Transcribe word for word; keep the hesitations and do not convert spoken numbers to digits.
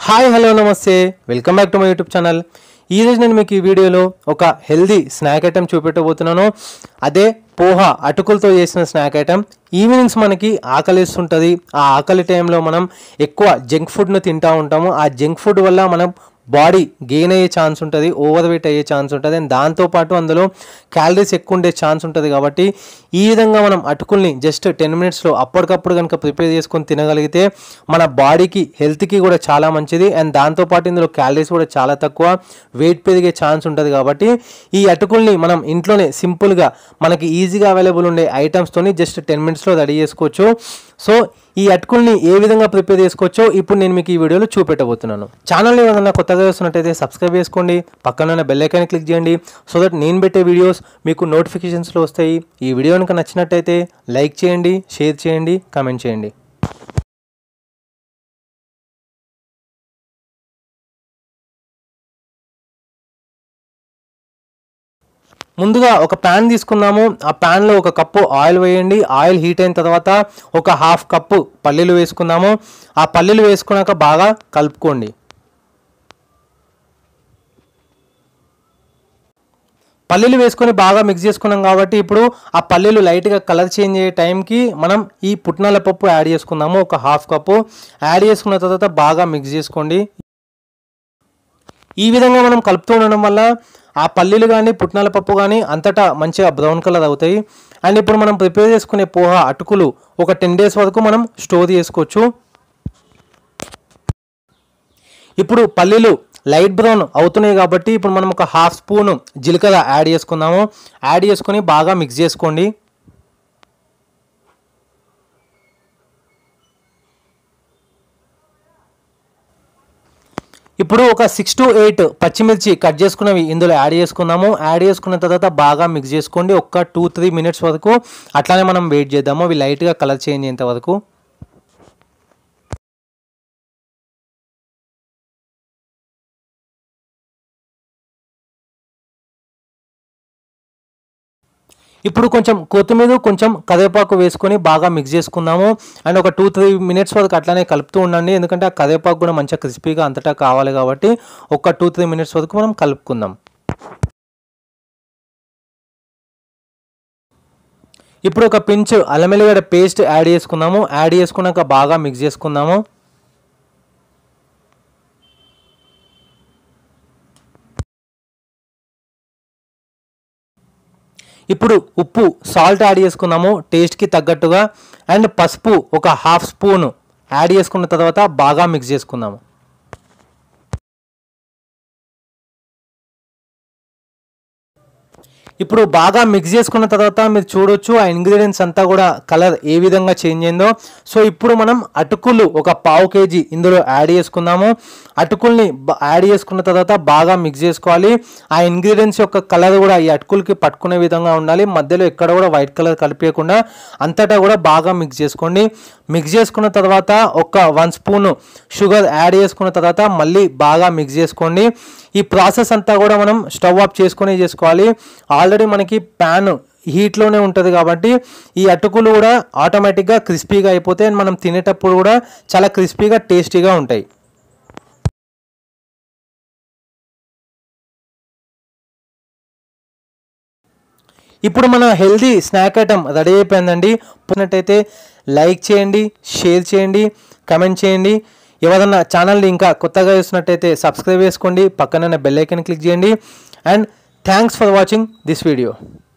Hi hello నమస్తే welcome back to my YouTube channel. ఈరోజు నేను మీకు ఈ వీడియోలో ఒక హెల్దీ స్నాక్ ఐటెం చూపెట్టబోతున్నాను। అదే పోహా అటుకులతో చేసిన స్నాక్ ఐటెం। ఈవినింగ్స్ మనకి ఆకలిస్తుంటుంది, ఆ ఆకలి టైంలో మనం ఎక్కువ జంక్ ఫుడ్ను తింటూ ఉంటాము। ఆ జంక్ ఫుడ్ వల్ల మనం బాడీ గెయిన్ అయ్యే ఛాన్స్ ఉంటుంది, ఓవర్ వెయిట్ అయ్యే ఛాన్స్ ఉంటుంది, అండ్ దాంతోపాటు అందులో క్యాలరీస్ ఎక్కువ ఉండే ఛాన్స్ ఉంటుంది। కాబట్టి ఈ విధంగా మనం అటుకుల్ని జస్ట్ టెన్ మినిట్స్లో అప్పటికప్పుడు కనుక ప్రిపేర్ చేసుకొని తినగలిగితే మన బాడీకి హెల్త్కి కూడా చాలా మంచిది, అండ్ దాంతోపాటు ఇందులో క్యాలరీస్ కూడా చాలా తక్కువ, వెయిట్ పెరిగే ఛాన్స్ ఉంటుంది। కాబట్టి ఈ అటుకుల్ని మనం ఇంట్లోనే సింపుల్గా మనకి ఈజీగా అవైలబుల్ ఉండే ఐటమ్స్తోని జస్ట్ టెన్ మినిట్స్లో రెడీ చేసుకోవచ్చు। సో ఈ అటుకుల్ని ఏ విధంగా ప్రిపేర్ చేసుకోవచ్చో ఇప్పుడు నేను మీకు ఈ వీడియోలో చూపెట్టబోతున్నాను। ఛానల్ని ఏదైనా కొత్తగా చూస్తున్నట్టయితే సబ్స్క్రైబ్ చేసుకోండి, పక్కన ఉన్న బెల్ ఐకాన్ క్లిక్ చేయండి, సో దట్ నేను పెట్టే వీడియోస్ మీకు నోటిఫికేషన్స్లో వస్తాయి। ఈ వీడియో కనుక నచ్చినట్టయితే లైక్ చేయండి, షేర్ చేయండి, కామెంట్ చేయండి। ముందుగా ఒక ప్యాన్ తీసుకుందాము। ఆ ప్యాన్లో ఒక కప్పు ఆయిల్ వేయండి। ఆయిల్ హీట్ అయిన తర్వాత ఒక హాఫ్ కప్పు పల్లీలు వేసుకుందాము। ఆ పల్లీలు వేసుకున్నాక బాగా కలుపుకోండి। పల్లీలు వేసుకొని బాగా మిక్స్ చేసుకున్నాం కాబట్టి ఇప్పుడు ఆ పల్లీలు లైట్గా కలర్ చేంజ్ అయ్యే టైంకి మనం ఈ పుట్నాల పప్పు యాడ్ చేసుకుందాము। ఒక హాఫ్ కప్పు యాడ్ చేసుకున్న తర్వాత బాగా మిక్స్ చేసుకోండి। ఈ విధంగా మనం కలుపుతూ ఉండడం వల్ల ఆ పల్లీలు కానీ పుట్నాల పప్పు కానీ అంతటా మంచిగా బ్రౌన్ కలర్ అవుతాయి। అండ్ ఇప్పుడు మనం ప్రిపేర్ చేసుకునే పోహా అటుకులు ఒక టెన్ డేస్ వరకు మనం స్టోర్ చేసుకోవచ్చు। ఇప్పుడు పల్లీలు లైట్ బ్రౌన్ అవుతున్నాయి కాబట్టి ఇప్పుడు మనం ఒక హాఫ్ స్పూన్ జీలకర్ర యాడ్ చేసుకుందాము। యాడ్ చేసుకొని బాగా మిక్స్ చేసుకోండి। ఇప్పుడు ఒక సిక్స్ టు ఎయిట్ పచ్చిమిర్చి కట్ చేసుకున్నవి ఇందులో యాడ్ చేసుకుందాము। యాడ్ చేసుకున్న తర్వాత బాగా మిక్స్ చేసుకోండి। ఒక టూ త్రీ మినిట్స్ వరకు అట్లానే మనం వెయిట్ చేద్దాము, అవి లైట్గా కలర్ చేంజ్ అయ్యేంత వరకు। ఇప్పుడు కొంచెం కొత్తిమీర కొంచెం కరివేపాకు వేసుకొని బాగా మిక్స్ చేసుకుందాము। అండ్ ఒక టూ త్రీ మినిట్స్ వరకు అట్లానే కలుపుతూ ఉండండి, ఎందుకంటే ఆ కరివేపాకు కూడా మంచిగా క్రిస్పీగా అంతటా కావాలి కాబట్టి ఒక టూ త్రీ మినిట్స్ వరకు మనం కలుపుకుందాం। ఇప్పుడు ఒక పించ్ అల్లం వెల్లిగడ్డ పేస్ట్ యాడ్ చేసుకుందాము। యాడ్ చేసుకున్నాక బాగా మిక్స్ చేసుకుందాము। ఇప్పుడు ఉప్పు సాల్ట్ యాడ్ చేసుకుందాము టేస్ట్కి తగ్గట్టుగా, అండ్ పసుపు ఒక హాఫ్ స్పూన్ యాడ్ చేసుకున్న తర్వాత బాగా మిక్స్ చేసుకుందాము। ఇప్పుడు బాగా మిక్స్ చేసుకున్న తర్వాత మీరు చూడొచ్చు ఆ ఇంగ్రీడియంట్స్ అంతా కూడా కలర్ ఏ విధంగా చేంజ్ అయిందో। సో ఇప్పుడు మనం అటుకులు ఒక పావు కేజీ ఇందులో యాడ్ చేసుకుందాము। అటుకుల్ని యాడ్ చేసుకున్న తర్వాత బాగా మిక్స్ చేసుకోవాలి। ఆ ఇంగ్రీడియంట్స్ యొక్క కలర్ కూడా ఈ అటుకులకి పట్టుకునే విధంగా ఉండాలి, మధ్యలో ఎక్కడ కూడా వైట్ కలర్ కలిపేయకుండా అంతటా కూడా బాగా మిక్స్ చేసుకోండి। మిక్స్ చేసుకున్న తర్వాత ఒక వన్ స్పూన్ షుగర్ యాడ్ చేసుకున్న తర్వాత మళ్ళీ బాగా మిక్స్ చేసుకోండి। ఈ ప్రాసెస్ అంతా కూడా మనం స్టవ్ ఆఫ్ చేసుకొని చేసుకోవాలి। ఆల్రెడీ మనకి ప్యాన్ హీట్లోనే ఉంటుంది కాబట్టి ఈ అటుకులు కూడా ఆటోమేటిక్గా క్రిస్పీగా అయిపోతాయి, మనం తినేటప్పుడు కూడా చాలా క్రిస్పీగా టేస్టీగా ఉంటాయి। ఇప్పుడు మన హెల్దీ స్నాక్ ఐటమ్ రెడీ అయిపోయిందండి। పోయినట్టయితే లైక్ చేయండి, షేర్ చేయండి, కామెంట్ చేయండి। ఎవరన్నా ఛానల్ని ఇంకా కొత్తగా చూసినట్టయితే సబ్స్క్రైబ్ చేసుకోండి, పక్కన బెల్ ఐకాన్ క్లిక్ చేయండి। And thanks for watching this video.